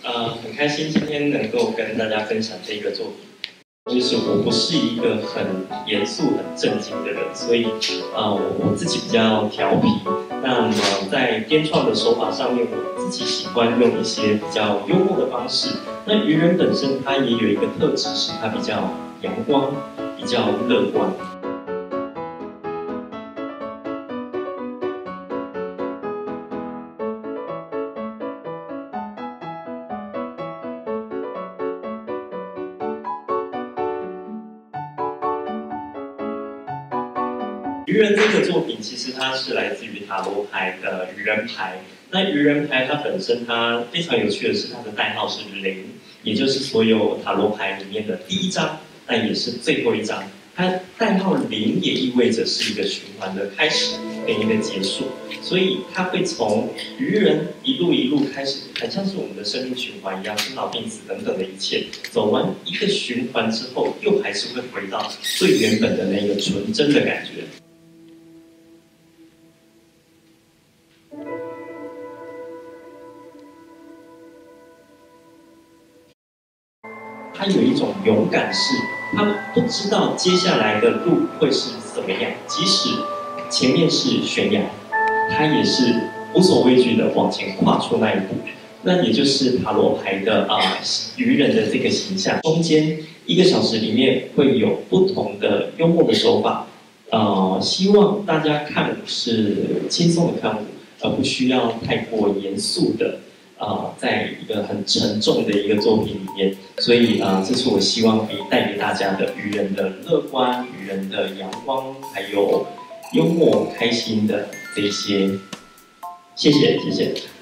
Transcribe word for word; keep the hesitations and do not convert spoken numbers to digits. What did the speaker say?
呃，很开心今天能够跟大家分享这个作品。就是我不是一个很严肃、很正经的人，所以呃，我我自己比较调皮。那么在编创的手法上面，我自己喜欢用一些比较幽默的方式。那愚人本身它也有一个特质，是它比较阳光、比较乐观。 愚人这个作品，其实它是来自于塔罗牌的愚人牌。那愚人牌它本身它非常有趣的是，它的代号是零，也就是所有塔罗牌里面的第一张，但也是最后一张。它代号零也意味着是一个循环的开始跟一个结束，所以它会从愚人一路一路开始，很像是我们的生命循环一样，生老病死等等的一切，走完一个循环之后，又还是会回到最原本的那个纯真的感觉。 他有一种勇敢是，他不知道接下来的路会是怎么样，即使前面是悬崖，他也是无所畏惧的往前跨出那一步。那也就是塔罗牌的啊、呃、愚人的这个形象。中间一个小时里面会有不同的幽默的手法，呃，希望大家看舞是轻松的看舞，而不需要太过严肃的。 啊、呃，在一个很沉重的一个作品里面，所以啊、呃，这是我希望可以带给大家的愚人的乐观、愚人的阳光，还有幽默、开心的这一些。谢谢，谢谢。